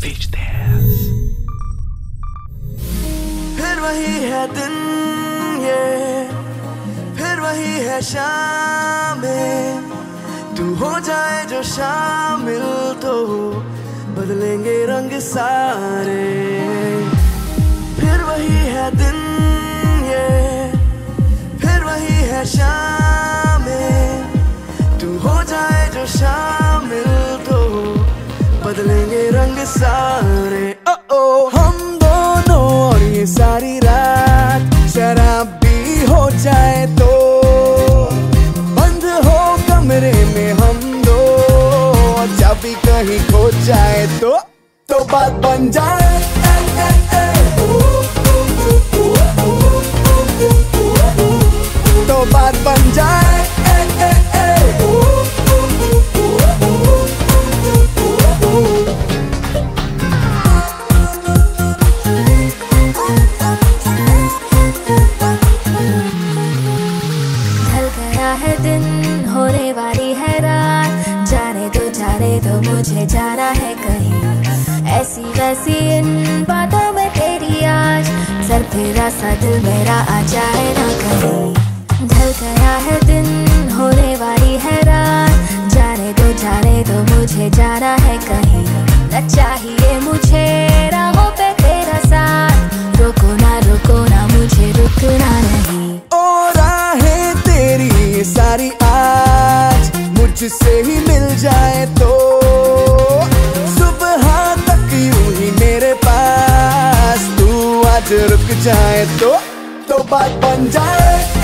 फिर वही है दिन ये, फिर वही है शामें, तू हो जाए जो शामिल तो बदलेंगे रंग सारे। फिर वही है दिन ये, फिर वही है शामें, तू हो जाए जो शामिल तो बदलेंगे रंग सारे। हम दोनों और ये सारी रात शराबी हो जाए तो, बंद हो कमरे में हम दो, चाबी कहीं खो जाए तो बात बन जाए। तो बात बन जाए। है दिन होने वाली है रात, जाने दो मुझे जाना है कहीं, ऐसी वैसी इन बातों में तेरी आज सर फेरा सा दिल मेरा आ जाए ना कहीं। ढल गया है दिन होने वाली है रात, जाने दो मुझे जाना है कहीं, न चाहिए मुझे राहों पे तेरा साथ, रुको ना मुझे रुकना नहीं। और राहें तेरी सारी आज मुझसे ही मिल जाए तो, सुबह तक यूं ही मेरे पास तू आज रुक जाए तो बात बन जाए।